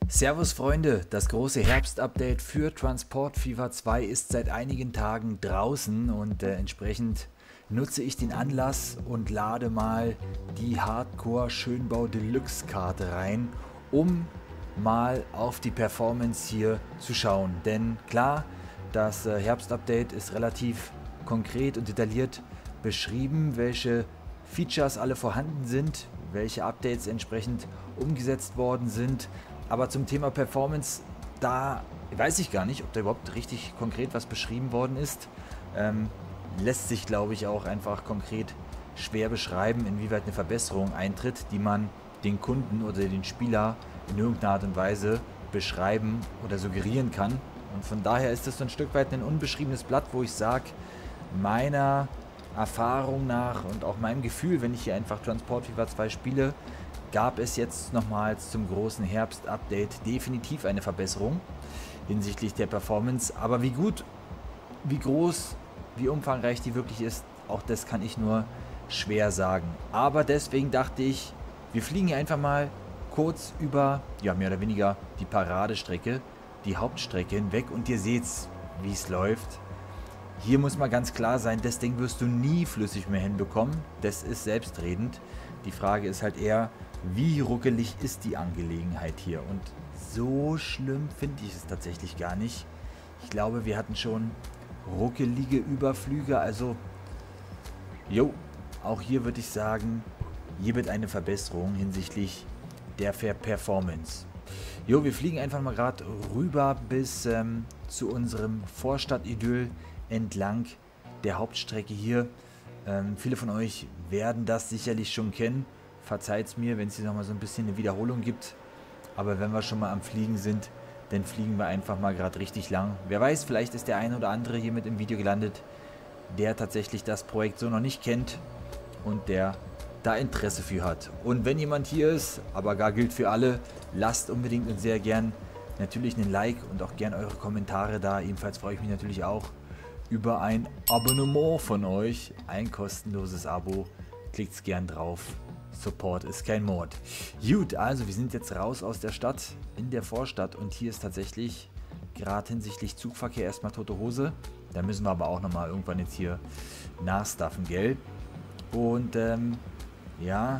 Servus Freunde, das große Herbstupdate für Transport Fever 2 ist seit einigen Tagen draußen und entsprechend nutze ich den Anlass und lade mal die Hardcore Schönbau Deluxe Karte rein, um mal auf die Performance hier zu schauen. Denn klar, das Herbstupdate ist relativ konkret und detailliert beschrieben, welche Features alle vorhanden sind, welche Updates entsprechend umgesetzt worden sind. Aber zum Thema Performance, da weiß ich gar nicht, ob da überhaupt richtig konkret was beschrieben worden ist. Lässt sich, glaube ich, auch einfach konkret schwer beschreiben, inwieweit eine Verbesserung eintritt, die man den Kunden oder den Spieler in irgendeiner Art und Weise beschreiben oder suggerieren kann. Und von daher ist es so ein Stück weit ein unbeschriebenes Blatt, wo ich sage, meiner Erfahrung nach und auch meinem Gefühl, wenn ich hier einfach Transport Fever 2 spiele, gab es jetzt nochmals zum großen Herbst-Update definitiv eine Verbesserung hinsichtlich der Performance. Aber wie gut, wie groß, wie umfangreich die wirklich ist, auch das kann ich nur schwer sagen. Aber deswegen dachte ich, wir fliegen hier einfach mal kurz über, ja, mehr oder weniger die Paradestrecke, die Hauptstrecke hinweg und ihr seht's, wie es läuft. Hier muss mal ganz klar sein, das Ding wirst du nie flüssig mehr hinbekommen. Das ist selbstredend. Die Frage ist halt eher, wie ruckelig ist die Angelegenheit hier? Und so schlimm finde ich es tatsächlich gar nicht. Ich glaube, wir hatten schon ruckelige Überflüge. Also, jo, auch hier würde ich sagen, hier wird eine Verbesserung hinsichtlich der Performance. Jo, wir fliegen einfach mal gerade rüber bis zu unserem Vorstadtidyll entlang der Hauptstrecke hier. Viele von euch werden das sicherlich schon kennen. Verzeiht mir, wenn es hier nochmal so ein bisschen eine Wiederholung gibt. Aber wenn wir schon mal am Fliegen sind, dann fliegen wir einfach mal gerade richtig lang. Wer weiß, vielleicht ist der eine oder andere hier mit im Video gelandet, der tatsächlich das Projekt so noch nicht kennt und der da Interesse für hat. Und wenn jemand hier ist, aber gar gilt für alle, lasst unbedingt und sehr gern natürlich einen Like und auch gern eure Kommentare da. Ebenfalls freue ich mich natürlich auch über ein Abonnement von euch. Ein kostenloses Abo. Klickt's gern drauf. Support ist kein Mord. Gut, also wir sind jetzt raus aus der Stadt, in der Vorstadt und hier ist tatsächlich gerade hinsichtlich Zugverkehr erstmal tote Hose. Da müssen wir aber auch nochmal irgendwann jetzt hier nachstaffen, gell? Und ja,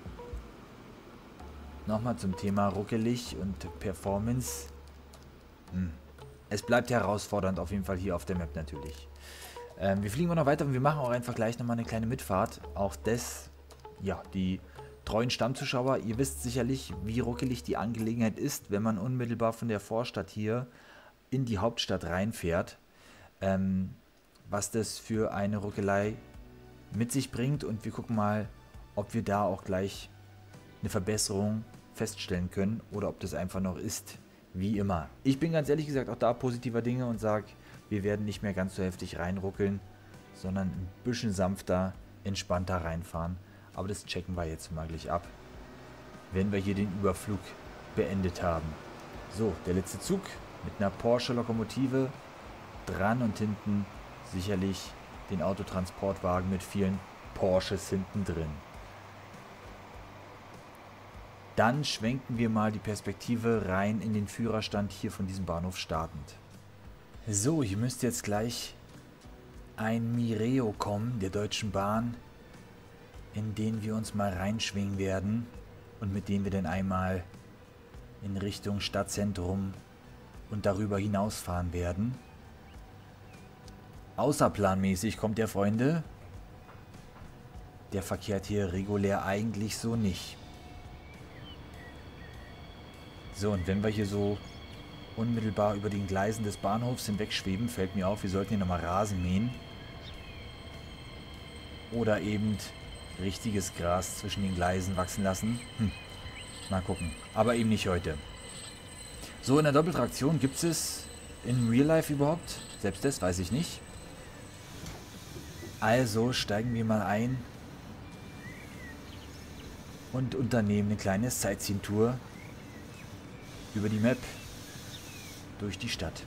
nochmal zum Thema ruckelig und Performance. Es bleibt herausfordernd auf jeden Fall hier auf der Map natürlich. Wir fliegen noch weiter und wir machen auch einfach gleich nochmal eine kleine Mitfahrt. Auch das, ja, die treuen Stammzuschauer, ihr wisst sicherlich, wie ruckelig die Angelegenheit ist, wenn man unmittelbar von der Vorstadt hier in die Hauptstadt reinfährt. Was das für eine Ruckelei mit sich bringt und wir gucken mal, ob wir da auch gleich eine Verbesserung feststellen können oder ob das einfach noch ist wie immer. Ich bin ganz ehrlich gesagt auch da positiver Dinge und sage, wir werden nicht mehr ganz so heftig reinruckeln, sondern ein bisschen sanfter, entspannter reinfahren. Aber das checken wir jetzt mal gleich ab, wenn wir hier den Überflug beendet haben. So, der letzte Zug mit einer Porsche-Lokomotive dran und hinten sicherlich den Autotransportwagen mit vielen Porsches hinten drin. Dann schwenken wir mal die Perspektive rein in den Führerstand hier von diesem Bahnhof startend. So, hier müsste jetzt gleich ein Mireo kommen, der Deutschen Bahn, in den wir uns mal reinschwingen werden und mit dem wir dann einmal in Richtung Stadtzentrum und darüber hinausfahren werden. Außerplanmäßig kommt der, Freunde. Der verkehrt hier regulär eigentlich so nicht. So, und wenn wir hier so unmittelbar über den Gleisen des Bahnhofs hinwegschweben, fällt mir auf, wir sollten hier nochmal Rasen mähen. Oder eben richtiges Gras zwischen den Gleisen wachsen lassen. Mal gucken. Aber eben nicht heute. So, in der Doppeltraktion gibt es in Real Life überhaupt? Selbst das weiß ich nicht. Also steigen wir mal ein und unternehmen eine kleine Sightseeing-Tour über die Map durch die Stadt.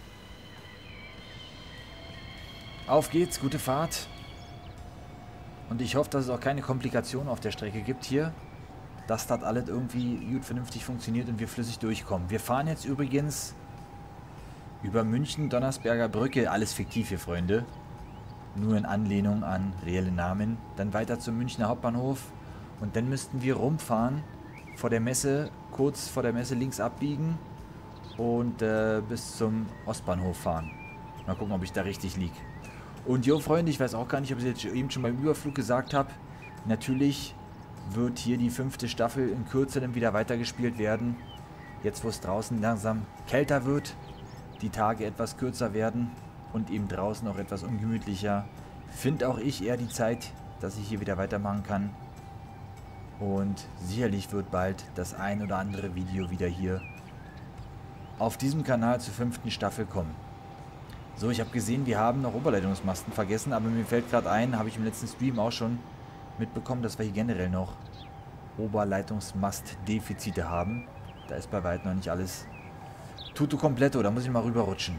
Auf geht's, gute Fahrt. Und ich hoffe, dass es auch keine Komplikationen auf der Strecke gibt hier. Dass das alles irgendwie gut vernünftig funktioniert und wir flüssig durchkommen. Wir fahren jetzt übrigens über München, Donnersberger Brücke. Alles fiktiv hier, Freunde. Nur in Anlehnung an reelle Namen. Dann weiter zum Münchner Hauptbahnhof. Und dann müssten wir rumfahren vor der Messe, kurz vor der Messe links abbiegen und bis zum Ostbahnhof fahren. Mal gucken, ob ich da richtig liege. Und jo, Freunde, ich weiß auch gar nicht, ob ich es jetzt eben schon beim Überflug gesagt habe. Natürlich wird hier die 5. Staffel in Kürze dann wieder weitergespielt werden. Jetzt, wo es draußen langsam kälter wird, die Tage etwas kürzer werden und eben draußen auch etwas ungemütlicher, finde auch ich eher die Zeit, dass ich hier wieder weitermachen kann. Und sicherlich wird bald das ein oder andere Video wieder hier auf diesem Kanal zur 5. Staffel kommen. So, ich habe gesehen, wir haben noch Oberleitungsmasten vergessen, aber mir fällt gerade ein, habe ich im letzten Stream auch schon mitbekommen, dass wir hier generell noch Oberleitungsmastdefizite haben. Da ist bei weitem noch nicht alles tutto completo, da muss ich mal rüberrutschen.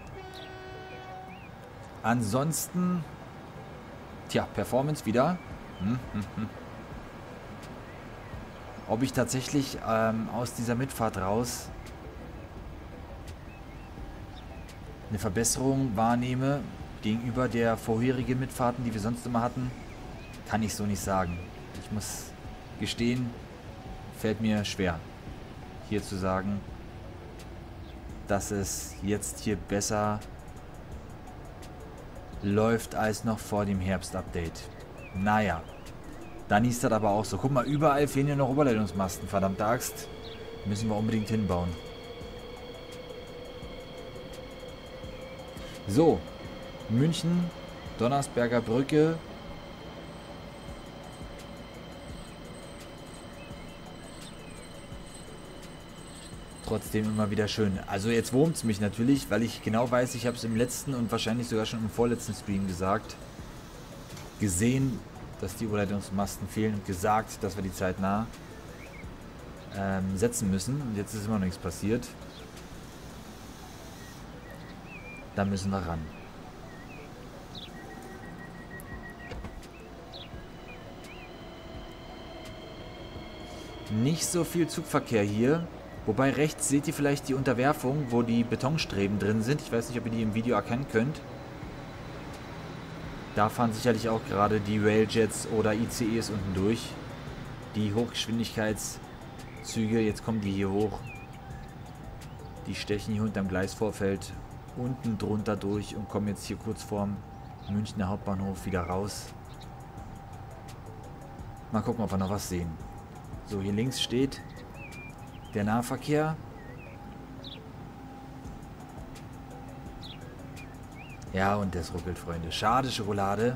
Ansonsten, tja, Performance wieder. Ob ich tatsächlich aus dieser Mitfahrt raus eine Verbesserung wahrnehme gegenüber der vorherigen Mitfahrten, die wir sonst immer hatten, kann ich so nicht sagen. Ich muss gestehen, fällt mir schwer, hier zu sagen, dass es jetzt hier besser läuft als noch vor dem Herbstupdate. Naja, dann ist das aber auch so. Guck mal, überall fehlen ja noch Oberleitungsmasten, verdammte Axt. Müssen wir unbedingt hinbauen. So, München, Donnersberger Brücke. Trotzdem immer wieder schön. Also jetzt wurmt es mich natürlich, weil ich genau weiß, ich habe es im letzten und wahrscheinlich sogar schon im vorletzten Stream gesehen, dass die Oberleitungsmasten fehlen und gesagt, dass wir die zeitnah setzen müssen. Und jetzt ist immer noch nichts passiert. Da müssen wir ran. Nicht so viel Zugverkehr hier. Wobei rechts seht ihr vielleicht die Unterwerfung, wo die Betonstreben drin sind. Ich weiß nicht, ob ihr die im Video erkennen könnt. Da fahren sicherlich auch gerade die Railjets oder ICEs unten durch. Die Hochgeschwindigkeitszüge, jetzt kommen die hier hoch. Die stechen hier unterm Gleisvorfeld unten drunter durch und kommen jetzt hier kurz vorm Münchner Hauptbahnhof wieder raus. Mal gucken, ob wir noch was sehen. So, hier links steht der Nahverkehr. Ja, und das ruckelt, Freunde. Schade, Schokolade.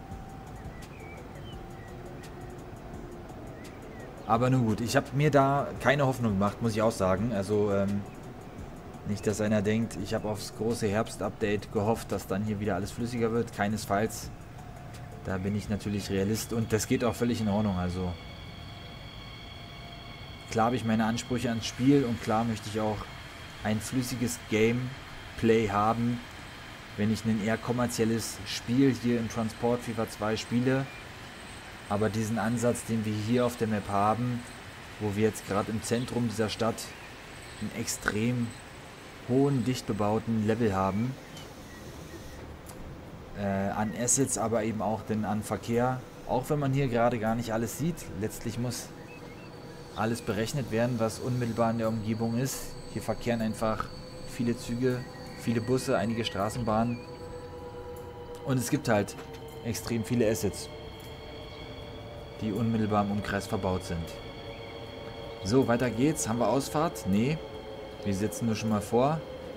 Aber nun gut, ich habe mir da keine Hoffnung gemacht, muss ich auch sagen. Also, nicht, dass einer denkt, ich habe aufs große Herbst-Update gehofft, dass dann hier wieder alles flüssiger wird. Keinesfalls. Da bin ich natürlich Realist und das geht auch völlig in Ordnung. Also, klar habe ich meine Ansprüche ans Spiel und klar möchte ich auch ein flüssiges Gameplay haben, wenn ich ein eher kommerzielles Spiel hier in Transport FIFA 2 spiele. Aber diesen Ansatz, den wir hier auf der Map haben, wo wir jetzt gerade im Zentrum dieser Stadt einen extrem hohen, dicht bebauten Level haben, an Assets, aber eben auch denn an Verkehr, auch wenn man hier gerade gar nicht alles sieht. Letztlich muss alles berechnet werden, was unmittelbar in der Umgebung ist. Hier verkehren einfach viele Züge, viele Busse, einige Straßenbahnen und es gibt halt extrem viele Assets, die unmittelbar im Umkreis verbaut sind. So, weiter geht's. Haben wir Ausfahrt? Nee. Wir setzen nur schon mal vor.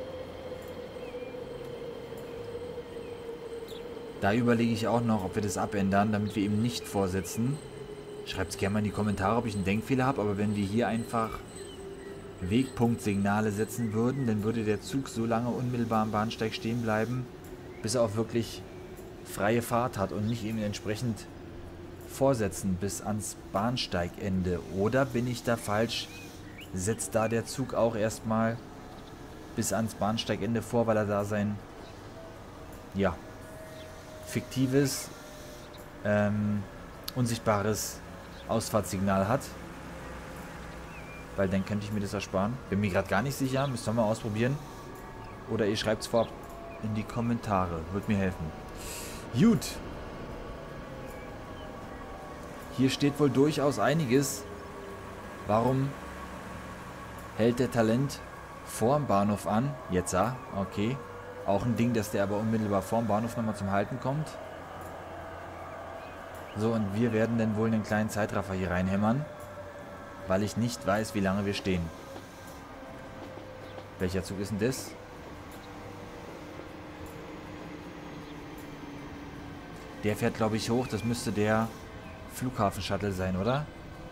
Da überlege ich auch noch, ob wir das abändern, damit wir eben nicht vorsetzen. Schreibt es gerne mal in die Kommentare, ob ich einen Denkfehler habe, aber wenn wir hier einfach Wegpunktsignale setzen würden, dann würde der Zug so lange unmittelbar am Bahnsteig stehen bleiben, bis er auch wirklich freie Fahrt hat und nicht eben entsprechend vorsetzen bis ans Bahnsteigende. Oder bin ich da falsch? Setzt da der Zug auch erstmal bis ans Bahnsteigende vor, weil er da sein, ja, fiktives unsichtbares Ausfahrtssignal hat. Weil dann könnte ich mir das ersparen. Bin mir gerade gar nicht sicher. Müsst ihr mal ausprobieren. Oder ihr schreibt es vorab in die Kommentare. Wird mir helfen. Gut. Hier steht wohl durchaus einiges. Warum hält der Talent vorm Bahnhof an? Jetzt okay. Auch ein Ding, dass der aber unmittelbar vorm Bahnhof nochmal zum Halten kommt. So, und wir werden dann wohl einen kleinen Zeitraffer hier reinhämmern. Weil ich nicht weiß, wie lange wir stehen. Welcher Zug ist denn das? Der fährt, glaube ich, hoch. Das müsste der Flughafen-Shuttle sein, oder?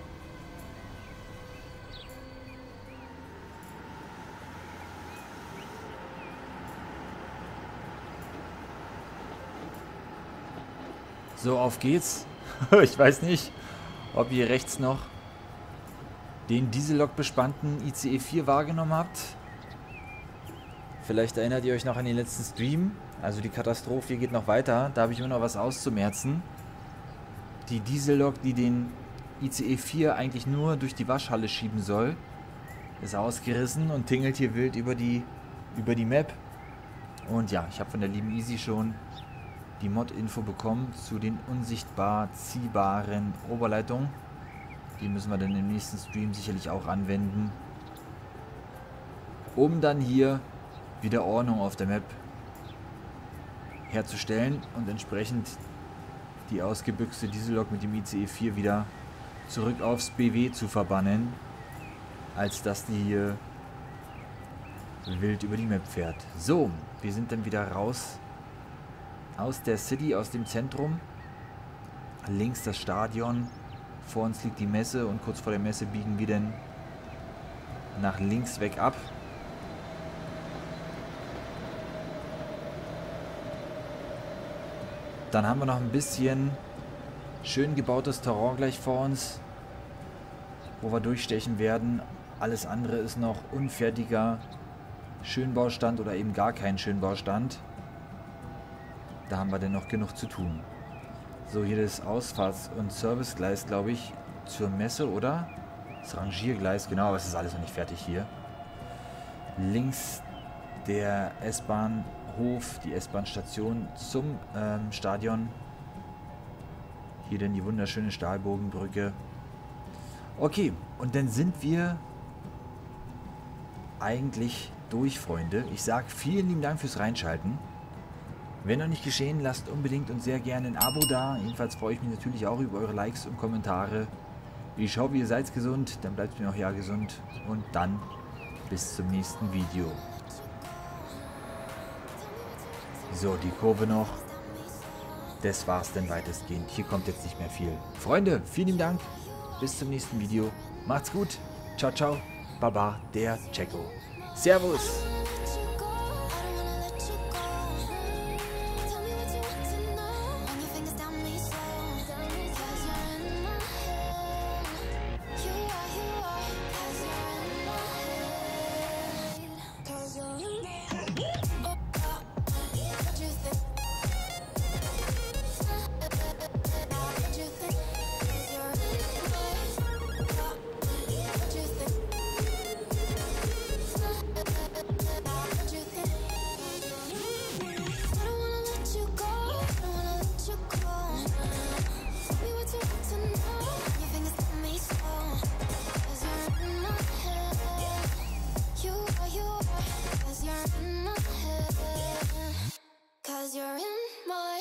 So, auf geht's. Ich weiß nicht, ob ihr rechts noch den Diesellok bespannten ICE 4 wahrgenommen habt. Vielleicht erinnert ihr euch noch an den letzten Stream. Also die Katastrophe hier geht noch weiter. Da habe ich immer noch was auszumerzen. Die Diesellok, die den ICE 4 eigentlich nur durch die Waschhalle schieben soll, ist ausgerissen und tingelt hier wild über die Map. Und ja, ich habe von der lieben Easy schon die Mod-Info bekommen zu den unsichtbar ziehbaren Oberleitungen. Die müssen wir dann im nächsten Stream sicherlich auch anwenden, um dann hier wieder Ordnung auf der Map herzustellen und entsprechend die ausgebüxte Diesellok mit dem ICE 4 wieder zurück aufs BW zu verbannen, als dass die hier wild über die Map fährt. So, wir sind dann wieder raus aus der City, aus dem Zentrum. Links das Stadion, vor uns liegt die Messe und kurz vor der Messe biegen wir dann nach links weg ab. Dann haben wir noch ein bisschen schön gebautes Terrain gleich vor uns, wo wir durchstechen werden. Alles andere ist noch unfertiger Schönbaustand oder eben gar kein Schönbaustand. Da haben wir denn noch genug zu tun. So, hier das Ausfahrts- und Servicegleis, glaube ich, zur Messe, oder? Das Rangiergleis, genau, aber es ist alles noch nicht fertig hier. Links der S-Bahnhof, die S-Bahn-Station zum Stadion. Hier dann die wunderschöne Stahlbogenbrücke. Okay, und dann sind wir eigentlich durch, Freunde. Ich sage vielen lieben Dank fürs Reinschalten. Wenn noch nicht geschehen, lasst unbedingt und sehr gerne ein Abo da. Jedenfalls freue ich mich natürlich auch über eure Likes und Kommentare. Ich hoffe, ihr seid gesund, dann bleibt mir auch ja gesund. Und dann bis zum nächsten Video. So, die Kurve noch. Das war's dann weitestgehend. Hier kommt jetzt nicht mehr viel. Freunde, vielen lieben Dank. Bis zum nächsten Video. Macht's gut. Ciao, ciao. Baba, der Checo. Servus. You're in my